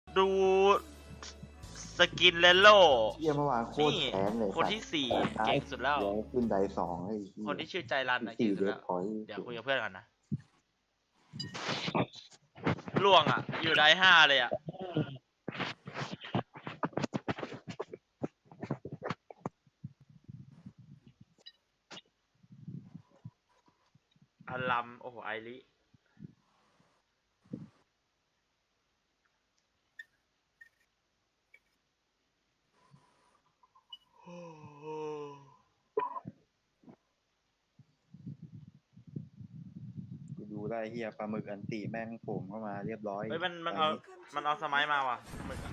ดูสกินเลโลเยี่ยมเมื่อวานโคตรแข็งเลยคนที่4เก่งสุดแล้วขึ้นได2ให้คนที่ชื่อใจรันนะเก่งสุดแล้ว เดี๋ยวคุยกับเพื่อนก่อนนะล่วงอ่ะ อยู่ได5เลยอ่ะอารัมโอ้โหไอริกูดูได้เฮียปลาหมึกอันตีแม่งโผล่เข้ามาเรียบร้อยเฮ้ยมันเอาสมัยมาว่ะมึงอะ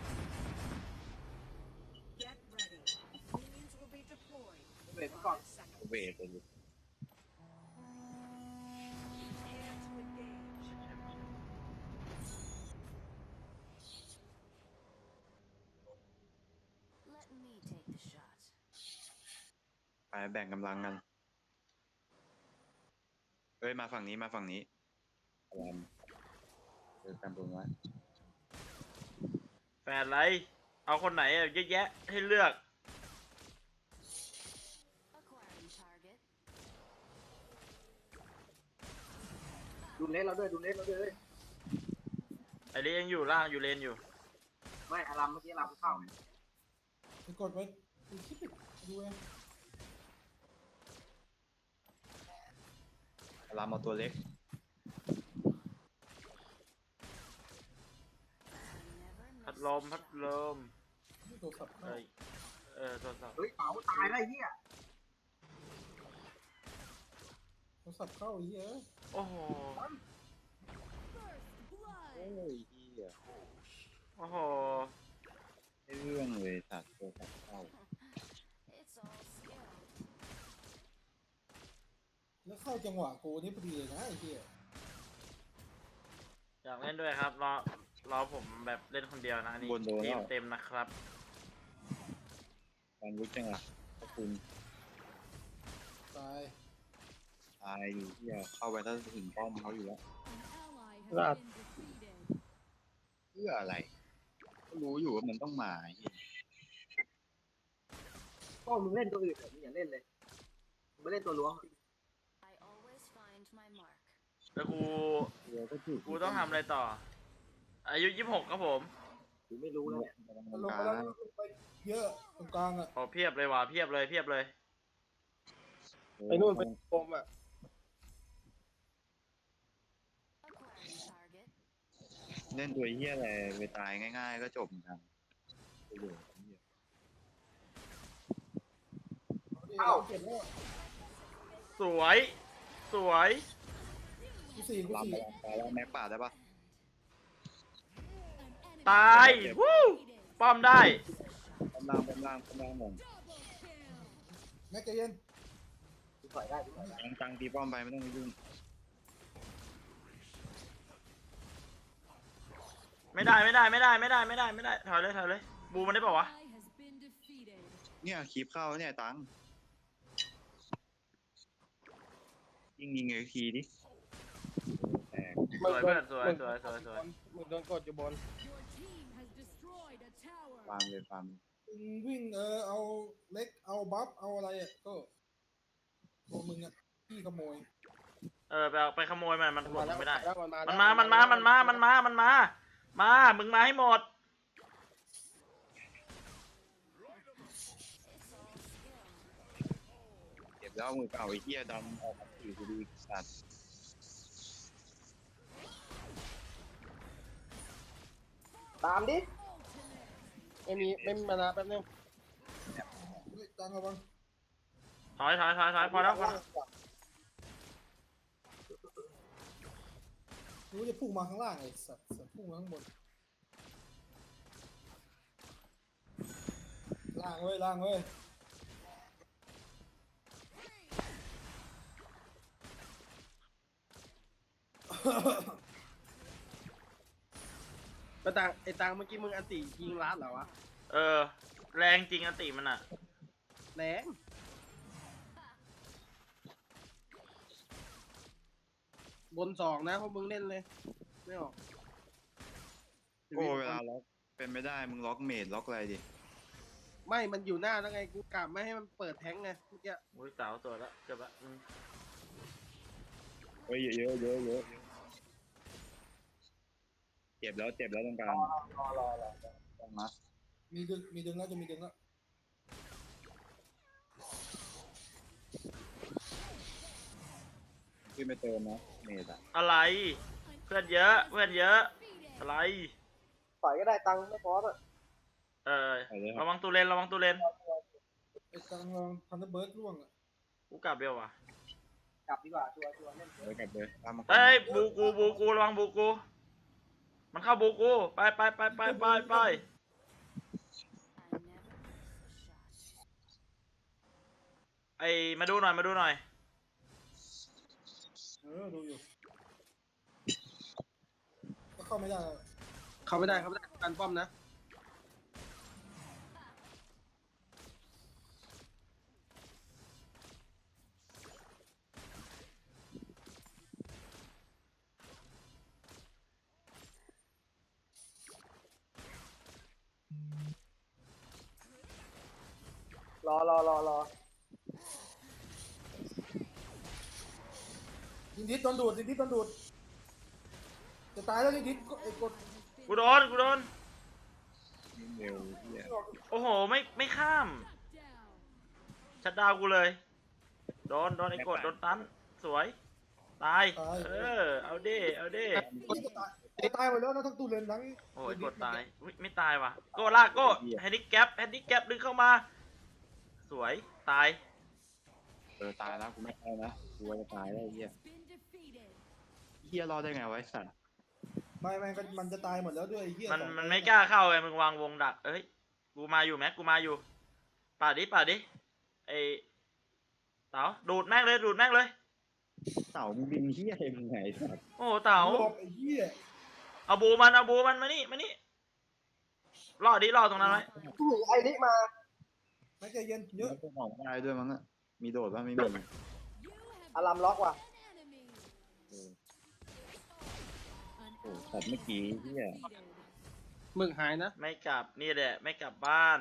เวทก่อนเวทเลย ไปแบ่งกำลังกันเฮ้ยมาฝั่งนี้มาฝั่งนี้อะไรเจอกันตรงนั้นแฟนไรเอาคนไหนอะเยอะแยะให้เลือกดูเน็ตเราด้วยดูเน็ตเราด้วยไอริยังอยู่ล่างอยู่เลนอยู่ไม่อารามเมื่อกี้อารามเข้าไปกดไว้คิดดูเองลามเอาตัวเล็กพัดลมนี่ตัวสับเข้าตัวสับเฮ้ยเป๋าตายได้เหี้ยตัวสับเข้าเยอะโอ้โหโอ้ยเฮียโอ้โหไม่เรื่องเลยสัตว์ตัวสัตว์เข้าแล้วเข้าจังหวะกูนี่พอดีเลยนะไอ้เหี้ยอยากเล่นด้วยครับรอผมแบบเล่นคนเดียวนะนี่ทีมเต็มนะครับการรู้จังอ่ะขอบคุณตายตายอยู่เฮียเข้าไปถ้าถึงป้อมเขาอยู่แล้วเพื่ออะไรก็รู้อยู่ว่ามันต้องมาเหี้ยก็มึงเล่นตัวอื่นเถอะมึงอย่าเล่นเลยมึงไม่เล่นตัวล้วงแล้วเดี๋ยวก็ถูกกูต้องทำอะไรต่อ อายุ26ครับผมกูไม่รู้แล้วเนี่ยลงไปแล้วลงไปเยอะตรงกลางอ่ะโอ้เพียบเลยว่ะเพียบเลยไปนู่นไปโอมอ่ะเล่นตัวเฮียอะไรไปตายง่ายๆก็จบเหมือนกันประโยชน์เหี้ยเก็บแล้วสวยกูสี่ลามไปแล้วแม็กป่าได้ปะตายวู้ป้อมได้กำลังหมดแม็กใจเย็นกูถอยได้กูถอยได้ตังตีป้อมไปไม่ต้องไปยุ่งไม่ได้ถอยเลยบูมันได้ป่าวะเนี่ยคีบเข้าเนี่ยตังยิงเลยคีดิแตกสวยเพื่อนสวยมึงโดนกดอยู่บนฟาร์มเลยฟาร์มวิ่งเอาเล็กเอาบัฟเอาอะไรอ่ะก็ตัวมึงอ่ะพี่ขโมยไปขโมยมันหมดไม่ได้มันมามึงมาให้หมดเก็บแล้วมือเปล่าไอ้เหี้ยดำออกมาถือกูดีสัตว์ตามดิไม่มีมานาแป๊บนึงกลางระวังถอยพอแล้วรู้จะพุ่งมาข้างล่างไอ้สัตว์พุ่งมาข้างบนล่างเว้ยไอ้ตังเมื่อกี้มึงอันติยิงล้านเหรอวะแรงจริงอันติมันอ่ะแรงบน2นะพวกมึงเล่นเลยไม่ออกโอ้เวลาล็อกเป็นไม่ได้มึงล็อกเมดล็อกอะไรดิไม่มันอยู่หน้าแล้วไงกูกลับไม่ให้มันเปิดแท้งไงเมื่อกี้อุ้ยเต๋าตัวละเกือบละเฮ้ยเยอะเจ็บแล้วตรงกลางรอต้องนะมีดึงแล้วจะมีดึงแล้วขึ้นไปเติมนะเมดอะอะไร เพื่อนเยอะเพื่อนเยอะอะไรต่อยก็ได้ตังค์ไม่พออ่ะระวังตูเลนระวังตูเลนไอ้กลางลองพันธุ์เบิร์ดร่วงอ่ะกูกลับเบลว่ะกลับดีกว่าชัวร์เล่นเลยกลับเลยตามมาเอ้ยบูกูระวังบูกูมันเข้าบูกูไปไอมาดูหน่อยดูอยู่ก็เข้าไม่ได้เข้าไม่ได้การป้อมนะรอยิงทิศโดนดูดจะตายแล้วยิงทิศไอ้กดกูโดนเร็วเฮียโอ้โหไม่ข้ามชัดดาวกูเลยโดนไอ้กดโดนตันสวยตายเอาดิตายหมดแล้วนะทั้งตูเลนทั้งโอ้ยกดตายอุ๊ยไม่ตายว่ะโก้ลากโก้แฮนดิแกปดึงเข้ามาสวยตายตายแล้วกูไม่เอานะกูจะตายแล้วเฮียรอดได้ไงวะไอ้สัตว์ไม่ก็มันจะตายหมดแล้วด้วยไอ้เหี้ยมันไม่กล้าเข้าไงมึงวางวงดักเอ้ยกูมาอยู่แม็กกูมาอยู่ปาดดิไอเต๋าดูดแม่งเลยเต่ามึงบินเฮียอะไรมึงไงสัตว์โอ้เต๋าหลบไอ้เหี้ยเอาบูมันมานี่ล่อตรงนั้นไว้ไอ้ลิมาไม่ใจเย็นเยอะแล้วก็ออกไม่ได้ด้วยมั้งอะมีโดดป่ะไม่มีอารามล็อกว่ะโอ้สัตว์เมื่อกี้เฮียมึงหายนะไม่กลับนี่แหละไม่กลับบ้าน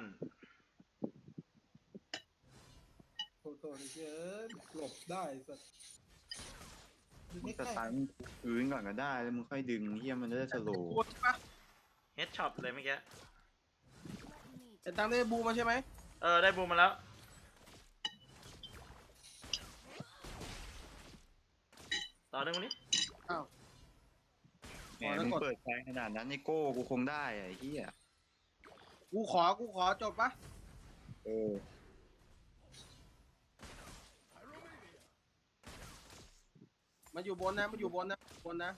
โทษไอ้เหี้ยหลบได้สัสมึงสตาร์ทพื้นก่อนก็ได้แล้วมึงค่อยดึงเฮียมันจะได้สโลว์กดใช่ปะเฮดช็อปเลยเมื่อกี้ไอ้ตังได้บูมาใช่ไหมได้บูมาแล้วต่อหนึ่งวันนี้อ้าวแหมมึงเปิดใจขนาดนั้นไอ้โก้กูคงได้ไอ้เฮียกูขอจบปะเออมันอยู่บนนะบนนะ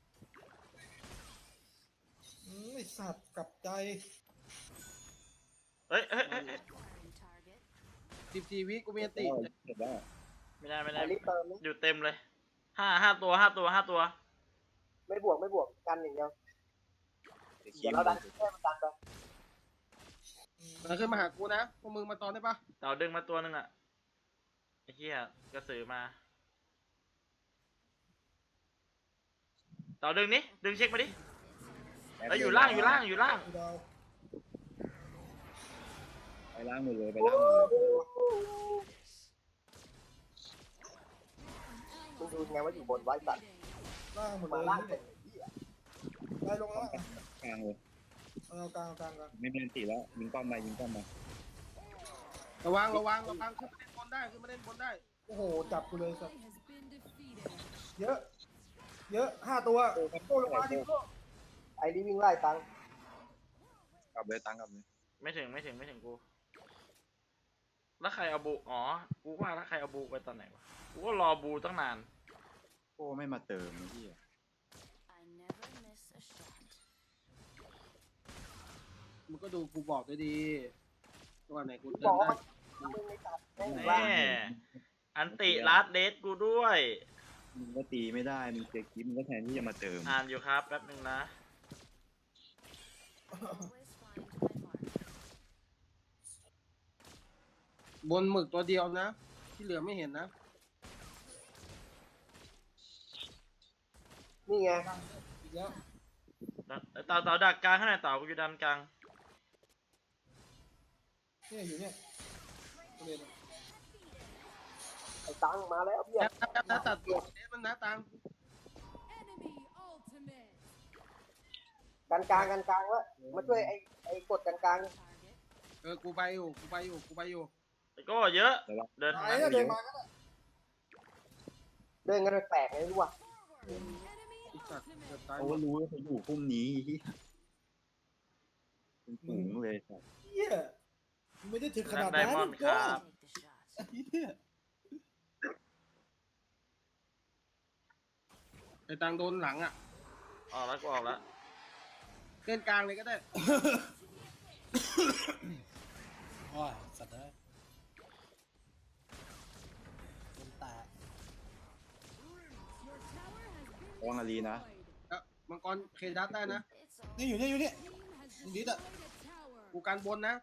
ไอ้สัตว์กลับใจเฮ้ย 14 วิกูมีอันติเสร็จแล้วไม่ได้ไอ้ลิเติมนี่อยู่เต็มเลยห้าตัวไม่บวกกันอย่างเดียวเดี๋ยวเดี๋ยวเราดันแค่มันดันไปมันขึ้นมาหากูนะพวกมึงมาตอนได้ปะเต่าดึงมาตัวหนึ่งอ่ะไอ้เหี้ยกระสือมาเต่าดึงนี่ดึงเช็คมาดิแล้วอยู่ล่างกูดาวไปล่างหมดเลยไปล่างหมดเลยมึงดูไงว่าอยู่บนไว้สัตว์ล่างหมดเลมาย ล่างเป็นได้ลงแล้วกลางเลยเอากลางกันไม่เป็นตีแล้วยิงป้อมมาระวังขึ้นมาเล่นบนได้โอ้โหจับกูเลยสัสเยอะ5 ตัวโก้ลงมาดิโก้ไอ้ลิวิ่งไล่ตังค์กลับเลยตังกลับเลยไม่ถึงกูแล้วใครเอาบูกูว่าแล้วใครเอาบูไปตอนไหนวะกูก็รอบูตั้งนานโก้ไม่มาเติมไอ้เฮียมึงก็ดูกูบอกด้วยดีตัวไหนกูเติบอมกว่าได้มึงไม่ตัดแม่งแม่อันติลาดเดทกูด้วยมึงก็ตีไม่ได้มึงเจ๊กิ๊บมึงก็แทนที่จะมาเติมอ่านอยู่ครับแป๊บนึงนะบนหมึกตัวเดียวนะ ที่เหลือไม่เห็นนะนี่ไงอีกแล้วเต่าดักกลางข้างในเต่ากูอยู่ดันกลางเนี่ยอยู่เนี่ยเรียนไอ้ตังมาแล้วพี่แป๊บนะตัดตัวเดสมันนะตังกันกลางแล้วมาช่วยไอ้กดกันกลางกูไปอยู่ไอ้โก้เยอะ เดินตาทาย งนะนั้นเดินมาก็ได้เดินกันแปลกๆไงรู้ป่ะไอ้สัตว์เกือบตายเขาก็รู้ว่าเขาอยู่พุ่มนี้เป็นฝูงเลยสัตว์เฮียไม่ได้ถึงขนาดไดนั้นมอนด์ครับเฮียไอ้ตังโดนหลังอ่ะออกแล้วกูออกแล้วเล่นกลางเลยก็ได้ว้ายสัตว์เลยคนตาระวังอารีนะมังกรเคดัสได้นะนี่อยู่นี่อยู่นี่ดิดอ่ะกูการบนนะ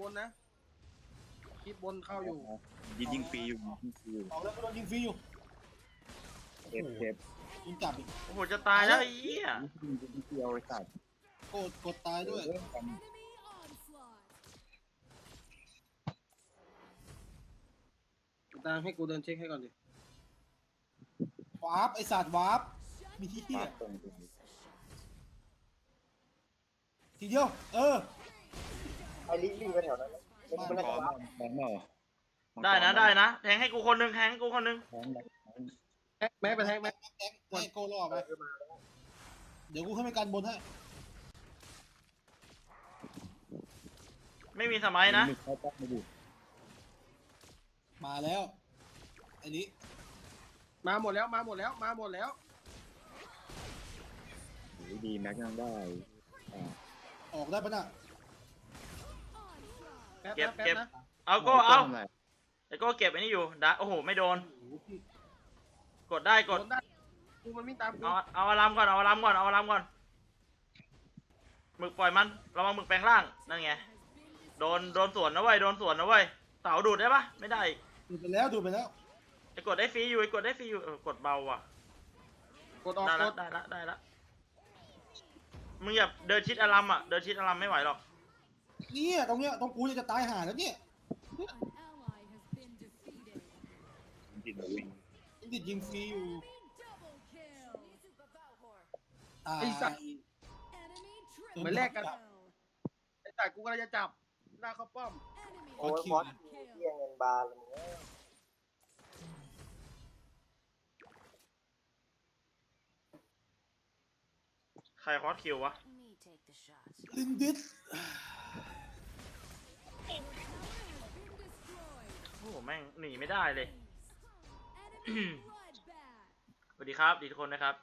คิดบนเข้าอยู่ยิงฟรีอยู่ยิงฟรีอยู่ออกแล้วก็โดนยิงฟรีอยู่เจ็บยิงจับอีกโอ้โหจะตายแล้วไอ้เหี้ยยิงเดียวไอ้สัตว์กดตายด้วยตังให้กูเดินเช็คให้ก่อนดิวาร์ปไอสัตว์วาร์ปมีที่เฮียมาตรงทีเดียวไอ้ลิงไปแถวนั้นมันมังน่าก จะรรับมังกรได้นะแทงให้กูคนหนึงแทงให้กูคนหนึงแม็กไปแทงแม็กแอ็กให้โกรอไปเดี๋ยวกูขึ้นไปกันบนให้ไม่มีสมัยนะเขาต้องมาดูมาแล้วไอ้นี้มาหมดแล้วดีแม็กยังได้ออกได้ปะน่ะแป๊บเก็บนะแป๊บเก็บนะเอาโก้เอาไอ้โก้เก็บไอ้นี่อยู่ดะโอ้โหไม่โดน กดได้กโดดนได้กูมันไม่ตามกูเอาอารามก่อนเอาอารามก่อนหมึกปล่อยมันระวังหมึกแปลงร่างนั่นไงโดนสวนนะเว้ยเต่าดูดได้ปะไม่ได้ดูไปแล้วไอ้กดได้ฟรีอยู่กดเบาว่ะกดออกได้กละดได้ละมึงอย่าเดินชิดอารามอ่ะเดินชิดอารามไม่ไหวหรอกเนี่ยตรงเนี้ยตรงกูจะตายห่าแล้วเนี่ยติดวิ่งติดยิงฟรีอยู่ตายไอ้สัตว์เหมือนแลกกันไอ้สัตว์กูกำลังจะจับหน้าเข้าป้อมโอ้ยฟอสเที่ยงเงินบาร์เลยมึงใครคอสคิววะลินดิสโอ้โหแม่งหนีไม่ได้เลย สวัสดีครับดีทุกคนนะครับ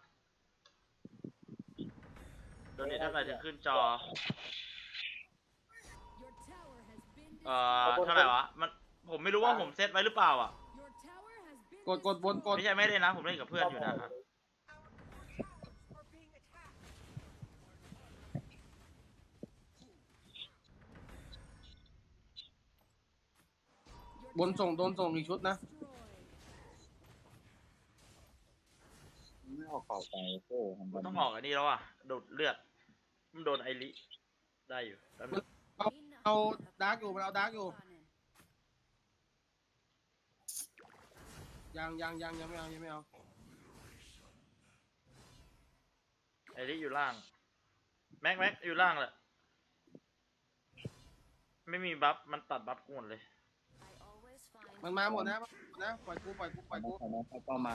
โดนเน็ตเท่าไหร่ถึงขึ้นจอเท่าไหร่วะมันผมไม่รู้ว่าผมเซตไว้หรือเปล่าอ่ะกดบนกดไม่ใช่ไม่ได้นะผมเล่นกับเพื่อนอยู่นะครับบนส่งโดนส่งอีกชุดนะไม่ออกเป่าไปโก้ทำต้องออกอันนี้แล้วอ่ะโดดเลือดมันโดนไอริได้อยู่แล้วเอาดาร์กอยู่มันเอาดาร์กอยู่ยังไม่เอาไอริอยู่ล่างแม็กอยู่ล่างแหละไม่มีบัฟมันตัดบัฟกูหมดเลยมันมาหมดนะปล่อยกูเข้ามา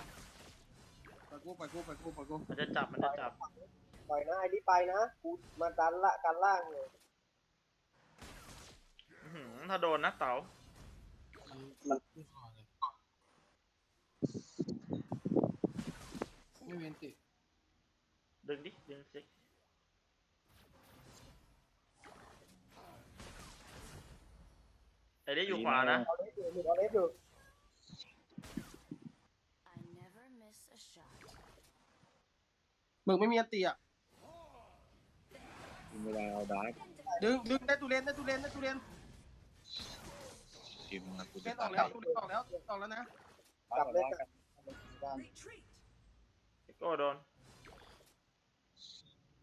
มันจะจับปล่อยนะไอ้ลิไปนะกูมากันล่างเลยอื้อหือถ้าโดนนะเต๋าไม่เว้นติดึงสิไอริอยู่ขวานะเอาเล็บอยู่มึงไม่มีอันตีอ่ะเวลาเอาดาร์กดึงได้ตุเรนทีมนะกูเล่จะนออกแล้วนะกลับเลยไอโก้โดน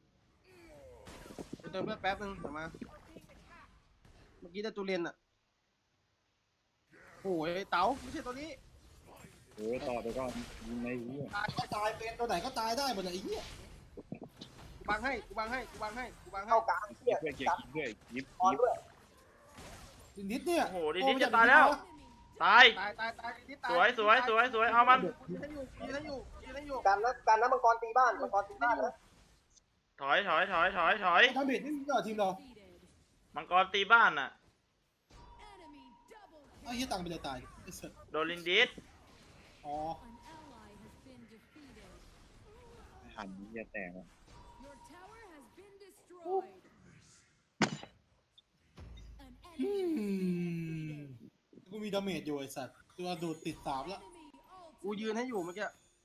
เติมเลือดแป๊บนึงเดี๋ยวมาเมื่อกี้ได้ตุเรนอ่ะโอ้ยเต๋าไม่ใช่ตัวนี้โอ้ต่อไปก่อนยิงในเหี้ยตายก็ตายเป็นตัวไหนก็ตายได้หมดเลยไอ้เหี้ยกูบังให้กูบังให้กูบังให้กูบังให้เข้ากลางเกีเหี้ยยร์ด้วยเกียจับร์ด้วยยิบออนด้วยนิดเนี่ยโอ้โหดิดิจะตายแล้ว ตายตายนิดตายสวยสวยสวยสวยเอามันยืนให้อยู่ยืนให้อยู่ยืนให้อยู่กันนะมังกรตีบ้านมังกรตีบ้านนะถอยถอยถอยถอยถอยทำเบ็ดนี่มีเหรอทีมเรามังกรตีบ้านน่ะไอ้เหี้ยตังไปเลยตายไอ้เสร็จโดนลินดิสอ๋อหันเหี้ยแตกอ่ะอืมกูมีดาเมจอยู่ไอ้สัตว์ตัวดูดติด3แล้วกูยืนให้อยู่เมื่อกี้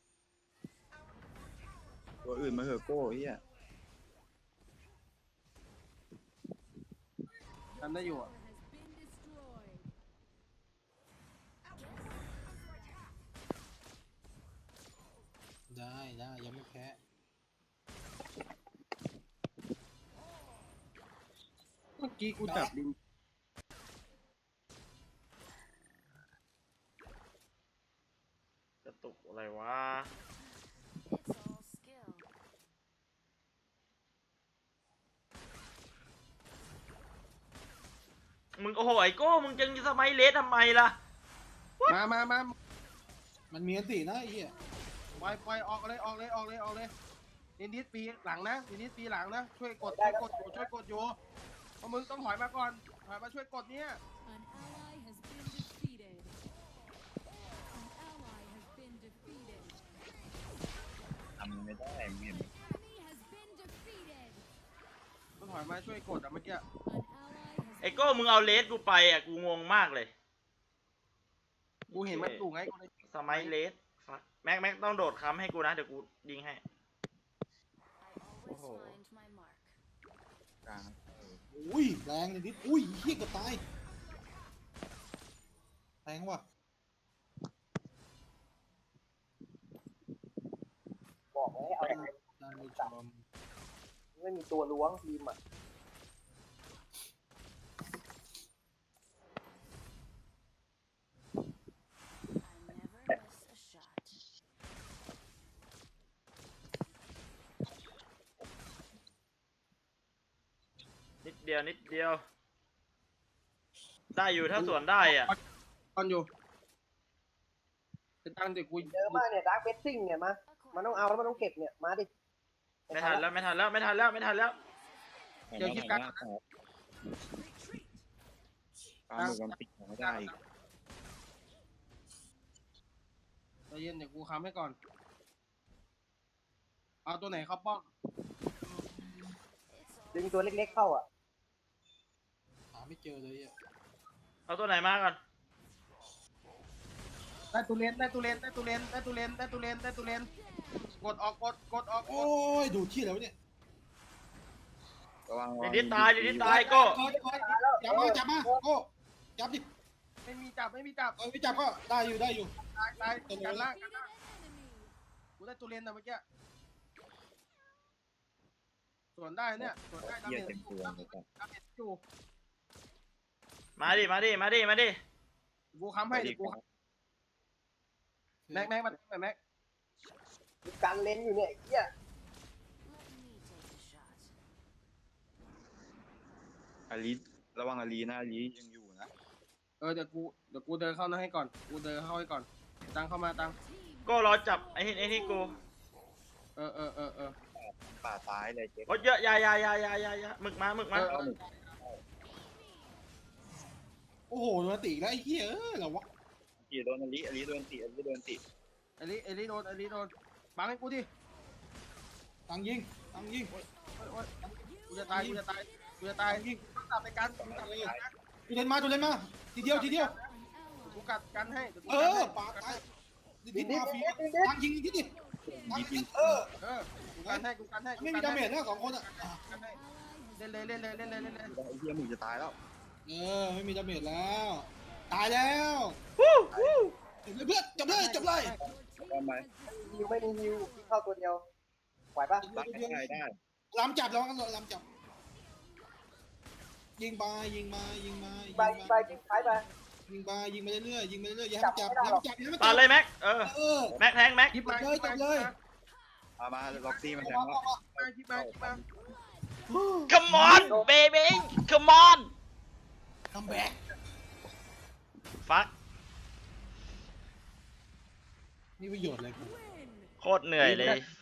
ตัวอื่นมาเหอะโก้เหี้ยกันได้อยู่อ่ะได้ยังไม่แพ้เมื่อกี้กูจับลิงกระตุกอะไรวะ มึงโอ้โหไอโก้มึงจึงสมัยเลสทำไมล่ะมามันมีอันตินะไอ้เหี้ยปล่อยออกเลยออกเลยนิดปีหลังนะนิดปีหลังนะช่วยกดอยู่เพราะมึงต้องถอยมาก่อนถอยมาช่วยกดเนี้ยทำไม่ได้มึงเห็นไหมต้องถอยมาช่วยกดอ่ะเมื่อกี้ไอโก้มึงเอาเลสกูไปอ่ะกูงงมากเลยกูเห็นมันอยู่ไงกูเลยสมัยเลสแม็กต้องโดดค้ำให้กูนะเดี๋ยวกูยิงให้ โอ้โหกลางอุ้ยแรงเลยนิดอุ้ยเหี้ยเกือบตายแรงว่ะบอกให้เอาได้ไม่จอมไม่มีตัวล้วงทีมอ่ะนิดเดียวนิดเดียว ได้อยู่ถ้าสวนได้อ่ะตอนอยู่เป็นตังเด็กกูเยอะมากเนี่ยดาร์กเบสซิ่งเนี่ยมามันต้องเอาแล้วมันต้องเก็บเนี่ยมาดิไม่ทันแล้วเดี๋ยวคิดกันปาหมึกมันปิดไม่ได้อีกใจเย็นเดี๋ยวกูค้ำให้ก่อนเอาตัวไหนเข้าป้อมดึงตัวเล็กๆเข้าอ่ะหาไม่เจอเลยอ่ะเอาตัวไหนมาก่อนได้ตูเลนกดออกโอ้ยดูที่แล้วเนี่ยระวังลินดิสตายลินดิสตายโก้จับมาโอ้จับดิไม่มีจับไม่จับก็ได้อยู่ตายกันล่างกูได้ตูเลนนะเมื่อกี้ส่วนได้เนี่ยส่วนได้เหี้ยเต็มตัวเลยครับดาเมจอยู่มาดิกูค้ำให้เดี๋ยวกูแม็กมาแม็กมีการเลนอยู่เนี่ยไอ้เหี้ยอาลีระวังอาลีนะอาลียังอยู่นะเดี๋ยวกูเดินเข้าให้ก่อนตังเข้ามาตังโก้รอจับไอ้นี่กูป่าซ้ายเลยเจ๊โอ้ยเยอะอยาหมึกมาโอ้โหโดนติแล้วไอ้เหี้ยเหรอวะกี่โดนอาลีโดนติอาลีโดนติไอริโดนบังให้กูดิตังยิงกูจะตายยิงต้องกลับไปกันดูเล่นมาทีเดียวกูกัดกันให้ปาตายดิมาฟีตังยิงทีดิตังยิงกูกันให้ไม่มีดาเมจนะ2 คนอ่ะเล่นไอ้เหี้ยมึงจะตายแล้วไม่มีดาเมจแล้วตายแล้วเพื่อนจับเลยทำไมไม่มีฮิวเข้าตัวเดียวไหวปะรักได้ลำจับแล้วกันลำจับยิงมาไปยิงท้ายไปยิงไปเรื่อยยิงไปเรื่อยอย่าให้มันจับอย่าให้มันจับอย่าให้มันตัจัดบเลยแม็กเออแม็กแทงแม็กคลิปมาเลยจับเลยมาล็อกซี่มันแทงแล้วคลิปมา come on baby come on คัมแบ็กฟักนี่ประโยชน์อะไรกูโคตรเหนื่อยเลย